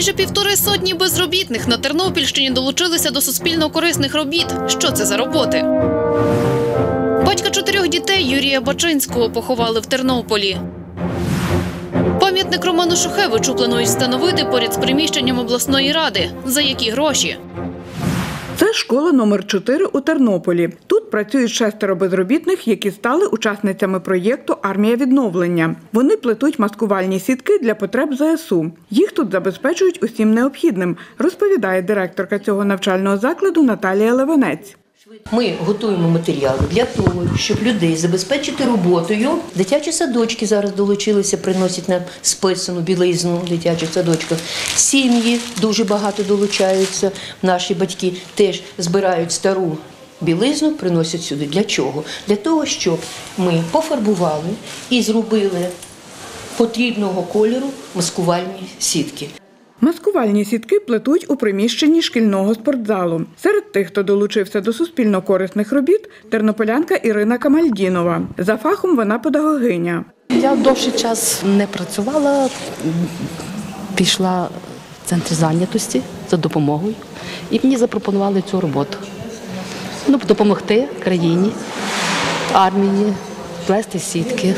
Майже 150 безробітних на Тернопільщині долучилися до суспільно-корисних робіт. Що це за роботи? Батька 4 дітей Юрія Бачинського поховали в Тернополі. Пам'ятник Роману Шухевичу планують встановити поряд з приміщенням обласної ради. За які гроші? Це школа номер 4 у Тернополі. Тут працюють 6 безробітних, які стали учасницями проєкту «Армія відновлення». Вони плетуть маскувальні сітки для потреб ЗСУ. Їх тут забезпечують усім необхідним, розповідає директорка цього навчального закладу Наталія Левенець. Ми готуємо матеріали для того, щоб людей забезпечити роботою. Дитячі садочки зараз долучилися, приносять нам списану білизну в дитячих садочках. Сім'ї дуже багато долучаються. Наші батьки теж збирають стару білизну, приносять сюди. Для чого? Для того, щоб ми пофарбували і зробили потрібного кольору маскувальні сітки. Маскувальні сітки плетуть у приміщенні шкільного спортзалу. Серед тих, хто долучився до суспільно-корисних робіт, тернополянка Ірина Камальдінова. За фахом вона педагогиня. Я довший час не працювала, пішла в центр зайнятості за допомогою і мені запропонували цю роботу. Допомогти країні, армії, плести сітки.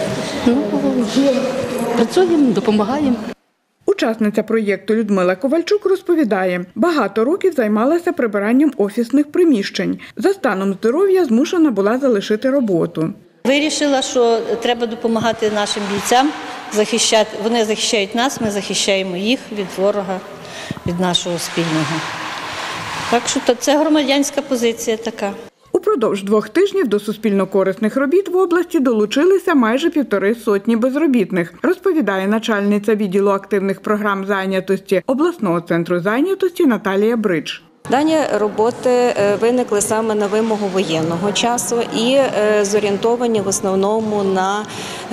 Працюємо, допомагаємо. Учасниця проєкту Людмила Ковальчук розповідає, багато років займалася прибиранням офісних приміщень. За станом здоров'я змушена була залишити роботу. Вирішила, що треба допомагати нашим бійцям, вони захищають нас, ми захищаємо їх від ворога, від нашого спільного. Так що це громадянська позиція така. Упродовж 2 тижнів до суспільно-корисних робіт в області долучилися майже 150 безробітних, розповідає начальниця відділу активних програм зайнятості обласного центру зайнятості Наталія Брич. Дані роботи виникли саме на вимогу воєнного часу і зорієнтовані в основному на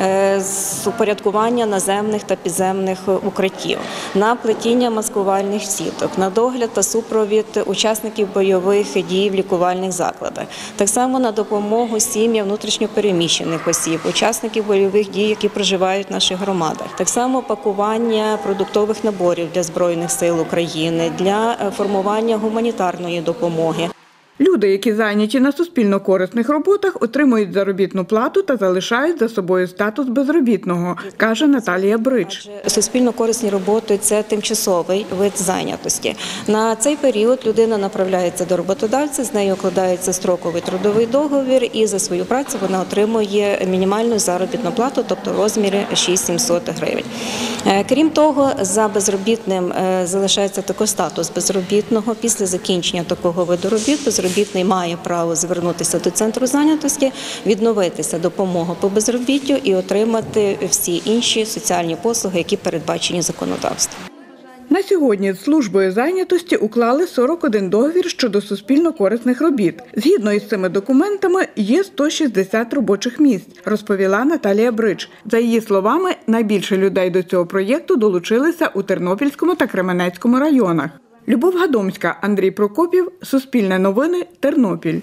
упорядкування наземних та підземних укриттів, на плетіння маскувальних сіток, на догляд та супровід учасників бойових дій в лікувальних закладах. Так само на допомогу сім'ям внутрішньопереміщених осіб, учасників бойових дій, які проживають в наших громадах. Так само пакування продуктових наборів для Збройних сил України, для формування гуманітарної допомоги. Люди, які зайняті на суспільно-корисних роботах, отримують заробітну плату та залишають за собою статус безробітного, каже Наталія Брич. Суспільно-корисні роботи – це тимчасовий вид зайнятості. На цей період людина направляється до роботодавця, з нею укладається строковий трудовий договір і за свою працю вона отримує мінімальну заробітну плату, тобто в розмірі 6700 гривень. Крім того, за безробітним залишається також статус безробітного. Після закінчення такого виду робіт безробітний має право звернутися до центру зайнятості, відновитися допомогу по безробіттю і отримати всі інші соціальні послуги, які передбачені законодавством. На сьогодні з службою зайнятості уклали 41 договір щодо суспільно-корисних робіт. Згідно із цими документами, є 160 робочих місць, розповіла Наталія Брич. За її словами, найбільше людей до цього проєкту долучилися у Тернопільському та Кременецькому районах. Любов Гадомська, Андрій Прокопів, Суспільне новини, Тернопіль.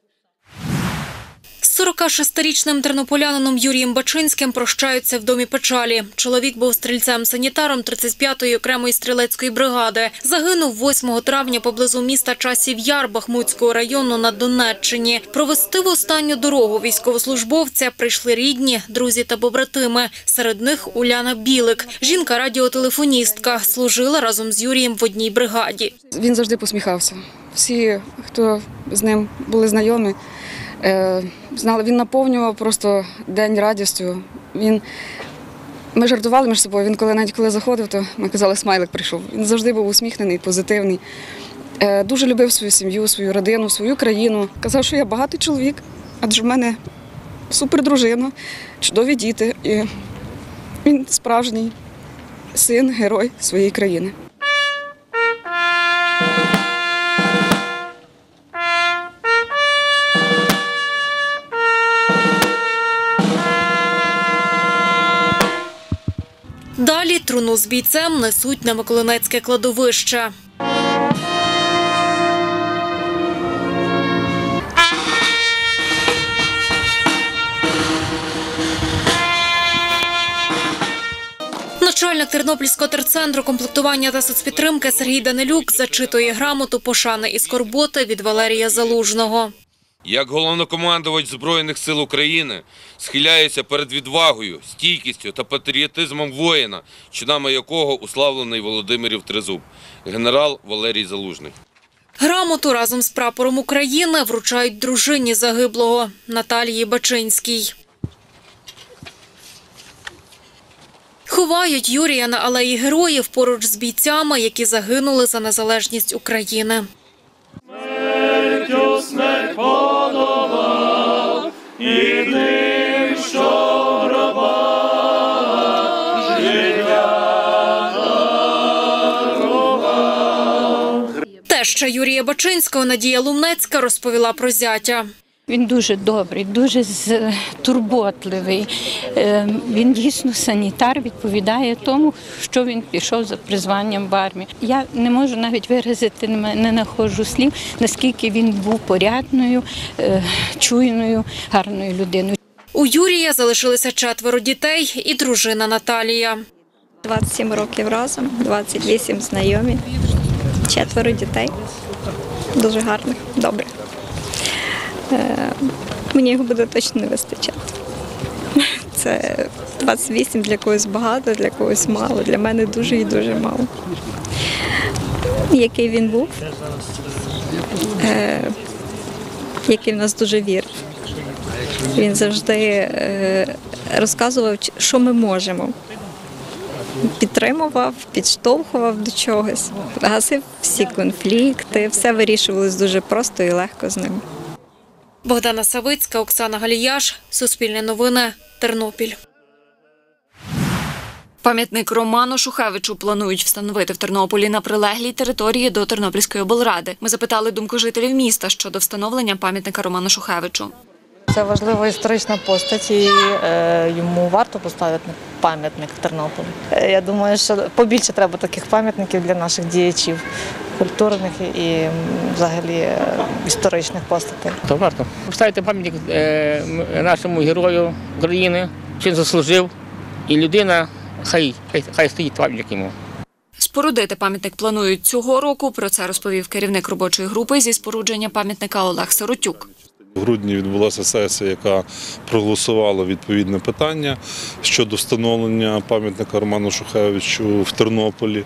З 46-річним тернополянином Юрієм Бачинським прощаються в домі печалі. Чоловік був стрільцем-санітаром 35-ї окремої стрілецької бригади. Загинув 8 травня поблизу міста Часів Яр Бахмутського району на Донеччині. Провести в останню дорогу військовослужбовця прийшли рідні, друзі та побратими. Серед них Уляна Білик. Жінка – радіотелефоністка. Служила разом з Юрієм в одній бригаді. Він завжди посміхався. Всі, хто з ним були знайомі, знали, він наповнював просто день радістю. Ми жартували між собою, він навіть коли заходив, то ми казали, смайлик прийшов. Він завжди був усміхнений, позитивний. Дуже любив свою сім'ю, свою родину, свою країну. Казав, що я багатий чоловік, адже в мене супер дружина, чудові діти. І він справжній син, герой своєї країни. Далі труну з бійцем несуть на Миколинецьке кладовище. Начальник Начальник Тернопільського терцентру комплектування та соцпідтримки Сергій Данилюк зачитує грамоту пошани і скорботи від Валерія Залужного. Як головнокомандувач Збройних сил України схиляюся перед відвагою, стійкістю та патріотизмом воїна, чинами якого уславлений Володимирів Тризуб, генерал Валерій Залужний. Грамоту разом з прапором України вручають дружині загиблого Наталії Бачинській. Ховають Юрія на алеї Героїв поруч з бійцями, які загинули за незалежність України. Смертю смерть подолав, і тим, що в гробах життя дарував. Теща Юрія Бачинського Надія Лумнецька розповіла про зятя. Він дуже добрий, дуже турботливий. Він дійсно санітар, відповідає тому, що він пішов за призванням в армію. Я не можу навіть виразити, не знаходжу слів, наскільки він був порядною, чуйною, гарною людиною. У Юрія залишилися 4 дітей і дружина Наталія. 27 років разом, 28 знайомі, 4 дітей. Дуже гарних, добрих. Мені його буде точно не вистачати. Це 28 для когось багато, для когось мало. Для мене дуже і дуже мало. Який він був, який в нас дуже вірив. Він завжди розказував, що ми можемо. Підтримував, підштовхував до чогось, гасив всі конфлікти, все вирішувалось дуже просто і легко з ним. Богдана Савицька, Оксана Галіяш, Суспільне новини, Тернопіль. Пам'ятник Роману Шухевичу планують встановити в Тернополі на прилеглій території до Тернопільської облради. Ми запитали думку жителів міста щодо встановлення пам'ятника Роману Шухевичу. Це важлива історична постать і йому варто поставити пам'ятник в Тернополі. Я думаю, що побільше треба таких пам'ятників для наших діячів культурних і взагалі історичних постатей. То варто поставити пам'ятник нашому герою України, що він заслужив, і людина, хай стоїть пам'ятник йому. Спорудити пам'ятник планують цього року, про це розповів керівник робочої групи зі спорудження пам'ятника Олег Сиротюк. У грудні відбулася сесія, яка проголосувала відповідне питання щодо встановлення пам'ятника Роману Шухевичу в Тернополі.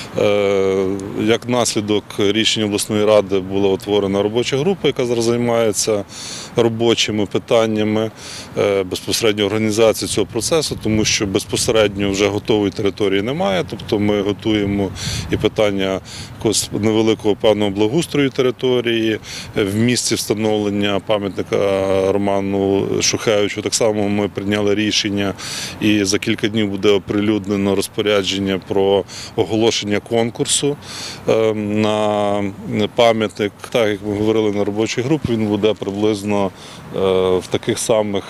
Як наслідок рішення обласної ради була утворена робоча група, яка зараз займається робочими питаннями безпосередньо організації цього процесу, тому що безпосередньо вже готової території немає. Тобто ми готуємо і питання якогось невеликого певного благоустрою території, в місці встановлення пам'ятника Роману Шухевичу. Так само ми прийняли рішення і за кілька днів буде оприлюднено розпорядження про оголошення конкурсу на пам'ятник. Так, як ми говорили на робочій групі, він буде приблизно в таких самих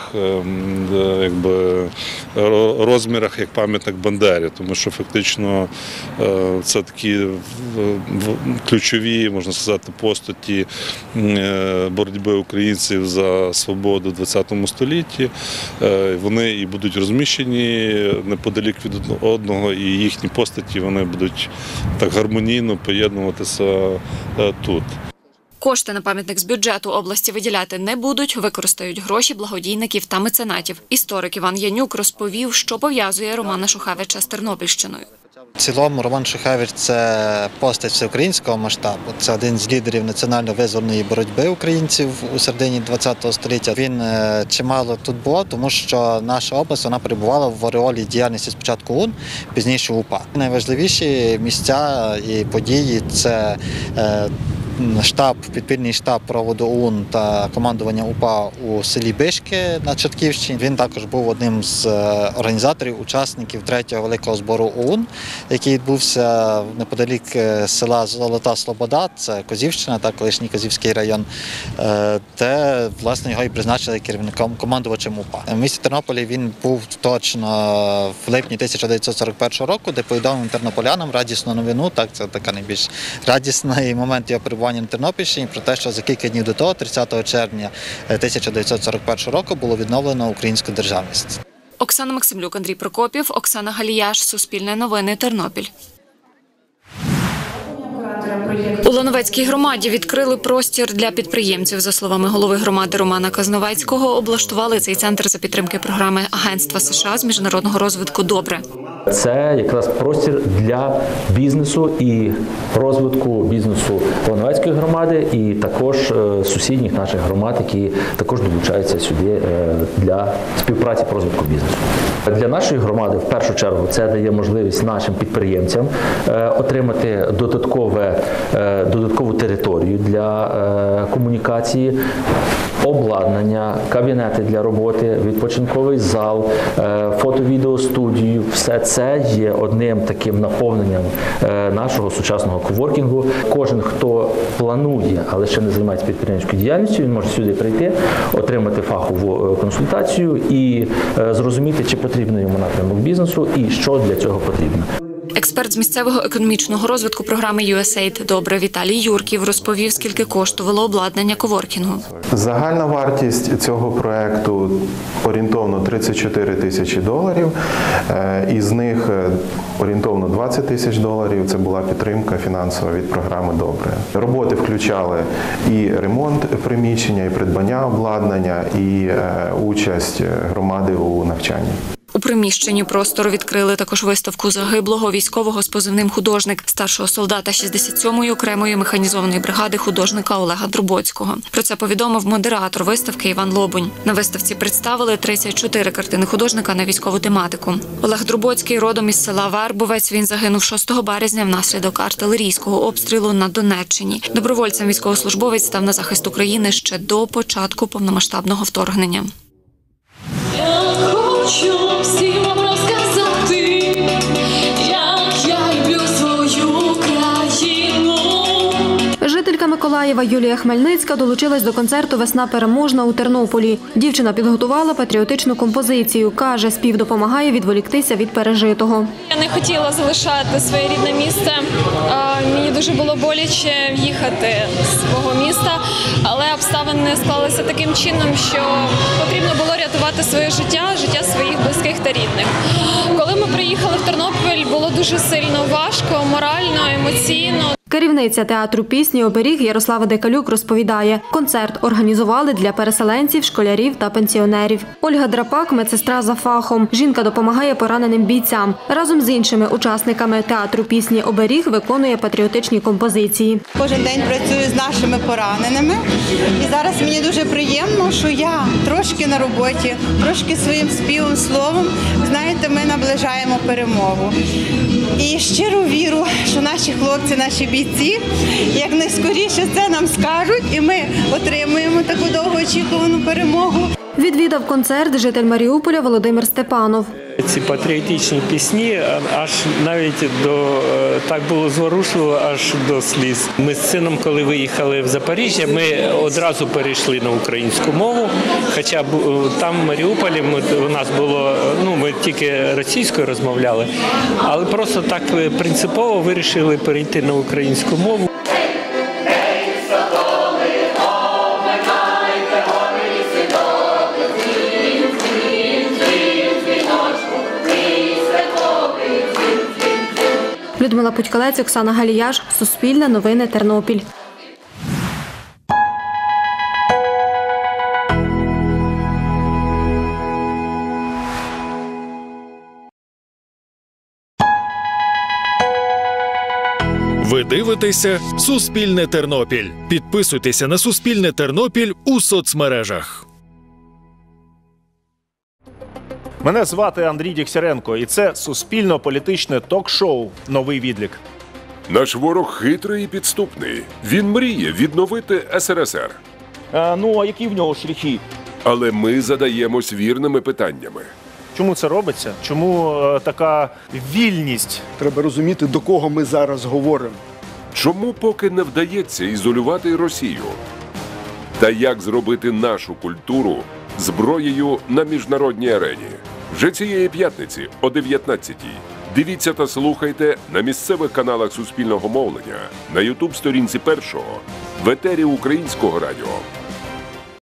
розмірах, як пам'ятник Бандері, тому що фактично це такі ключові, можна сказати, постаті боротьби українців за свободу в ХХ столітті. Вони і будуть розміщені неподалік від одного, і їхні постаті вони будуть так гармонійно поєднуватися тут. Кошти на пам'ятник з бюджету області виділяти не будуть, використають гроші благодійників та меценатів. Історик Іван Янюк розповів, що пов'язує Романа Шухевича з Тернопільщиною. В цілому Роман Шухевич – це постать всеукраїнського масштабу. Це один з лідерів національно-визвольної боротьби українців у середині ХХ століття. Він чимало тут було, тому що наша область вона перебувала в ореолі діяльності спочатку ОУН, пізніше УПА. Найважливіші місця і події – це підпільний штаб проводу ОУН та командування УПА у селі Бишки на Чортківщині. Він також був одним з організаторів, учасників 3-го великого збору ОУН, який відбувся неподалік села Золота Слобода, це Козівщина, та колишній Козівський район, де, власне, його і призначили керівником, командувачем УПА. В місті Тернополі він був точно в липні 1941 року, де повідомив тернополянам радісну новину, так, це така найбільш радісний момент його перебування на Тернопільщині, про те, що за кілька днів до того, 30 червня 1941 року, було відновлено українську державність. Оксана Максимлюк, Андрій Прокопів, Оксана Галіяш, Суспільне новини, Тернопіль. У Лановецькій громаді відкрили простір для підприємців. За словами голови громади Романа Казновецького, облаштували цей центр за підтримки програми Агентства США з міжнародного розвитку «Добре». Це якраз простір для бізнесу і розвитку бізнесу Лановецької громади і також сусідніх наших громад, які також долучаються сюди для співпраці по розвитку бізнесу. Для нашої громади, в першу чергу, це дає можливість нашим підприємцям отримати додаткову територію для комунікації, обладнання, кабінети для роботи, відпочинковий зал, фото-відеостудію. Все це є одним таким наповненням нашого сучасного коворкінгу. Кожен, хто планує, але ще не займається підприємницькою діяльністю, він може сюди прийти, отримати фахову консультацію і зрозуміти, чи потрібно йому напрямок бізнесу і що для цього потрібно. Експерт з місцевого економічного розвитку програми USAID «Добре» Віталій Юрків розповів, скільки коштувало обладнання коворкінгу. Загальна вартість цього проєкту орієнтовно $34 тисячі. Із них орієнтовно $20 тисяч – це була підтримка фінансова від програми «Добре». Роботи включали і ремонт приміщення, і придбання обладнання, і участь громади у навчанні. У приміщенні простору відкрили також виставку загиблого військового з позивним «Художник», старшого солдата 67-ї окремої механізованої бригади художника Олега Дробоцького. Про це повідомив модератор виставки Іван Лобунь. На виставці представили 34 картини художника на військову тематику. Олег Дробоцький родом із села Вербовець. Він загинув 6 березня внаслідок артилерійського обстрілу на Донеччині. Добровольцем військовослужбовець став на захист України ще до початку повномасштабного вторгнення. Хочу всім вам розказати, як я люблю свою країну. Жителька Миколаєва Юлія Хмельницька долучилась до концерту «Весна переможна» у Тернополі. Дівчина підготувала патріотичну композицію. Каже, спів допомагає відволіктися від пережитого. Я не хотіла залишати своє рідне місце. Мені дуже було боляче їхати з свого міста, але обставини склалися таким чином, що потрібно було рятувати своє життя, життя своїх близьких та рідних. Коли ми приїхали в Тернопіль, було дуже сильно важко, морально, емоційно. Керівниця театру пісні «Оберіг» Ярослава Декалюк розповідає, концерт організували для переселенців, школярів та пенсіонерів. Ольга Драпак – медсестра за фахом. Жінка допомагає пораненим бійцям. Разом з іншими учасниками театру пісні «Оберіг» виконує патріотичні композиції. Кожен день працюю з нашими пораненими. І зараз мені дуже приємно, що я трошки на роботі, трошки своїм співом, словом, знаєте, ми наближаємо перемогу. І щиро вірю, що наші хлопці, наші бійці, як найскоріше це нам скажуть, і ми отримуємо таку довгоочікувану перемогу. Відвідав концерт житель Маріуполя Володимир Степанов. Ці патріотичні пісні, аж навіть так було зворушливо, аж до сліз. Ми з сином, коли виїхали в Запоріжжя, ми одразу перейшли на українську мову, хоча там в Маріуполі у нас було, ми тільки російською розмовляли, але просто так принципово вирішили перейти на українську мову. Людмила Путькалець, Оксана Галіяш, Суспільне новини, Тернопіль. Ви дивитеся «Суспільне Тернопіль». Підписуйтеся на «Суспільне Тернопіль» у соцмережах. Мене звати Андрій Дєгтяренко, і це суспільно-політичне ток-шоу «Новий відлік». Наш ворог хитрий і підступний. Він мріє відновити СРСР. А які в нього шляхи? Але ми задаємось вірними питаннями. Чому це робиться? Чому така вільність? Треба розуміти, до кого ми зараз говоримо. Чому поки не вдається ізолювати Росію? Та як зробити нашу культуру зброєю на міжнародній арені? Вже цієї п'ятниці о 19-й. Дивіться та слухайте на місцевих каналах Суспільного мовлення, на YouTube-сторінці Першого, в етері Українського радіо.